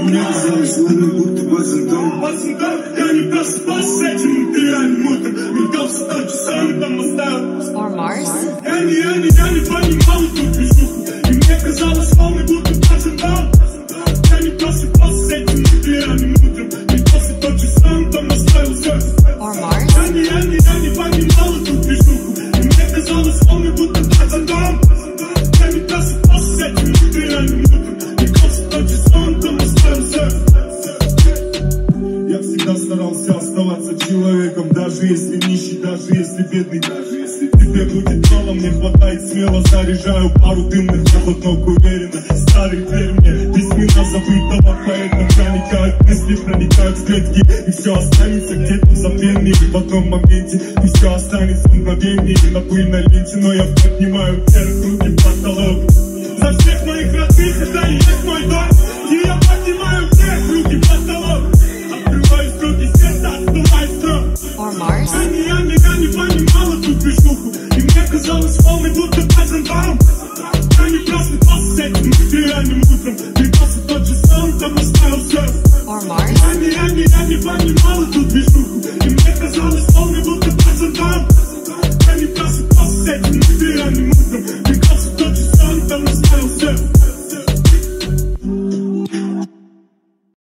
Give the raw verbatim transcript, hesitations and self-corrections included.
Мне казалось, словно будто базендом. Я не просыпался с этим реальным утром. Метался сто часов, там оставил. Or Mars? Я не, я не, я не понимал эту движуху. И мне казалось, словно будто базендом. Я не просыпался с этим реальным утром. Метался сто часов, там оставил сердце. Or Mars? Я не, я не, я не понимал эту движуху. И мне казалось, словно будто базендом. Я не просыпался с этим реальным утром. Метался сто часов, там оставил сердце. Я всегда старался оставаться человеком, даже если нищий, даже если бедный, даже если тебе будет мало, мне хватает смело, заряжаю пару дымных охотнок уверенно. Старый дверь мне письмена забытого поэта проникают, мысли проникают в клетки, и все останется где-то в забвении. В одном моменте и все останется в мгновении на пыльной ленте, но я поднимаю вверх руки в потолок. За всех моих родных это и есть мой дом, и я поднимаю вверх руки в потолок. Or Mars? Я не, я не, я не понимал эту движуху. И мне казалось, словно будто базендом. Я не просыпался с этим реальным утром. Метался тот же сон, там оставил сердце. Or Mars? Я не, я не, я не понимал эту движуху. И мне казалось, словно будто базендом. Я не просыпался с этим реальным утром. Метался тот же сон, там оставил сердце.